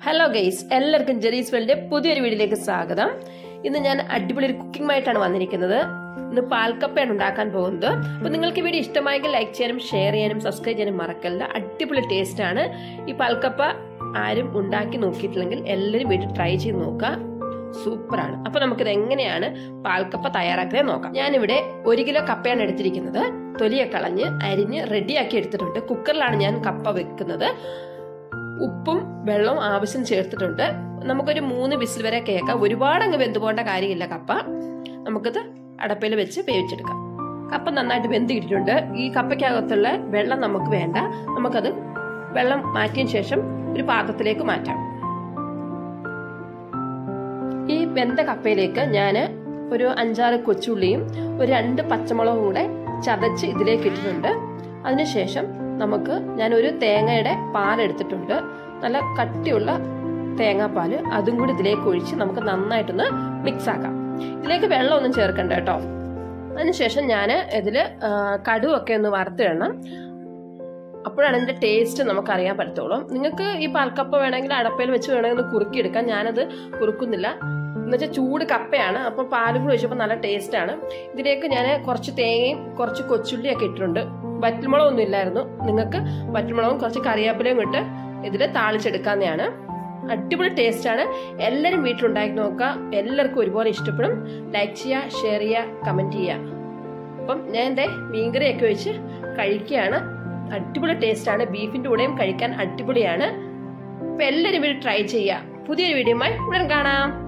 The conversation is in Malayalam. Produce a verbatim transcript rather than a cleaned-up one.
ഹലോ ഗൈസ്, എല്ലാവർക്കും ജെറീസ് വേൾഡിന്റെ പുതിയൊരു വീഡിയോയിലേക്ക് സ്വാഗതം. ഇന്ന് ഞാൻ അടിപൊളി ഒരു കുക്കിംഗുമായിട്ടാണ് വന്നിരിക്കുന്നത്. ഇന്ന് പാൽക്കപ്പയാണ് ഉണ്ടാക്കാൻ പോകുന്നത്. അപ്പോൾ നിങ്ങൾക്ക് ഈ വീഡിയോ ഇഷ്ടമായെങ്കിൽ ലൈക്ക് ചെയ്യാനും ഷെയർ ചെയ്യാനും സബ്സ്ക്രൈബ് ചെയ്യാനും മറക്കല്ല. അടിപൊളി ടേസ്റ്റ് ആണ്. ഈ പാൽക്കപ്പ ആരും ഉണ്ടാക്കി നോക്കിയിട്ടില്ലെങ്കിൽ എല്ലാവരും വീട്ടിൽ ട്രൈ ചെയ്ത് നോക്കുക. സൂപ്പറാണ്. അപ്പൊ നമുക്കിത് എങ്ങനെയാണ് പാൽക്കപ്പ തയ്യാറാക്കുന്നത് നോക്കാം. ഞാനിവിടെ ഒരു കിലോ കപ്പയാണ് എടുത്തിരിക്കുന്നത്. തൊലിയെ കളഞ്ഞ് അരിഞ്ഞ് റെഡിയാക്കി എടുത്തിട്ടുണ്ട്. കുക്കറിലാണ് ഞാൻ കപ്പ വെക്കുന്നത്. ഉപ്പും വെള്ളവും ആവശ്യം ചേർത്തിട്ടുണ്ട്. നമുക്കൊരു മൂന്ന് വിസിൽ വരെ കേൾക്കാം. ഒരുപാട് അങ്ങ് വെന്ത് പോകേണ്ട കാര്യമില്ല. കപ്പ നമുക്കിത് അടപ്പയിൽ വെച്ച് വേവിച്ചെടുക്കാം. കപ്പ നന്നായിട്ട് വെന്ത് കിട്ടിയിട്ടുണ്ട്. ഈ കപ്പയ്ക്കകത്തുള്ള വെള്ളം നമുക്ക് വേണ്ട. നമുക്കത് വെള്ളം മാറ്റിയതിന് ശേഷം ഒരു പാത്രത്തിലേക്ക് മാറ്റാം. ഈ വെന്ത കപ്പയിലേക്ക് ഞാൻ ഒരു അഞ്ചാറ് കൊച്ചുള്ളിയും ഒരു രണ്ട് പച്ചമുളകും കൂടെ ചതച്ച് ഇതിലേക്ക് ഇട്ടിട്ടുണ്ട്. അതിനുശേഷം നമുക്ക് ഞാനൊരു തേങ്ങയുടെ പാൽ എടുത്തിട്ടുണ്ട്. നല്ല കട്ടിയുള്ള തേങ്ങാപ്പാല്, അതും കൂടി ഇതിലേക്ക് ഒഴിച്ച് നമുക്ക് നന്നായിട്ടൊന്ന് മിക്സ് ആക്കാം. ഇതിലേക്ക് വെള്ളമൊന്നും ചേർക്കണ്ട കേട്ടോ. അതിനുശേഷം ഞാൻ ഇതിൽ കടുവൊക്കെ ഒന്ന് വറുത്തിടണം. അപ്പോഴാണ് ഇതിന്റെ ടേസ്റ്റ് നമുക്ക് അറിയാൻ പറ്റത്തുള്ളൂ. നിങ്ങൾക്ക് ഈ പാൽക്കപ്പ വേണമെങ്കിൽ അടപ്പയിൽ വെച്ച് വേണമെങ്കിൽ ഒന്ന് കുറുക്കിയെടുക്കാം. ഞാനത് കുറുക്കുന്നില്ല. എന്നുവെച്ചാൽ ചൂട് കപ്പയാണ്. അപ്പോൾ പാലും കൂടി ഒഴിച്ചപ്പോൾ നല്ല ടേസ്റ്റ് ആണ്. ഇതിലേക്ക് ഞാൻ കുറച്ച് തേങ്ങയും കുറച്ച് കൊച്ചുള്ളിയൊക്കെ ഇട്ടിട്ടുണ്ട്. വറ്റൽമുളകൊന്നും ഇല്ലായിരുന്നു. നിങ്ങൾക്ക് വറ്റൽമുളകും കുറച്ച് കറിവേപ്പിലയും ഇട്ട് ഇതിൽ താളിച്ചെടുക്കാവുന്നതാണ്. അടിപൊളി ടേസ്റ്റ് ആണ്. എല്ലാവരും വീട്ടിലുണ്ടാക്കി നോക്കുക. എല്ലാവർക്കും ഒരുപോലെ ഇഷ്ടപ്പെടും. ലൈക്ക് ചെയ്യുക, ഷെയർ ചെയ്യുക, കമന്റ് ചെയ്യുക. അപ്പം ഞാൻ എൻ്റെ മീൻകറിയൊക്കെ വെച്ച് കഴിക്കുകയാണ്. അടിപൊളി ടേസ്റ്റ് ആണ്. ബീഫിന്റെ കൂടെയും കഴിക്കാൻ അടിപൊളിയാണ്. അപ്പൊ എല്ലാവരും വീട്ടിൽ ട്രൈ ചെയ്യുക. പുതിയൊരു വീഡിയോയുമായി ഉടൻ കാണാം.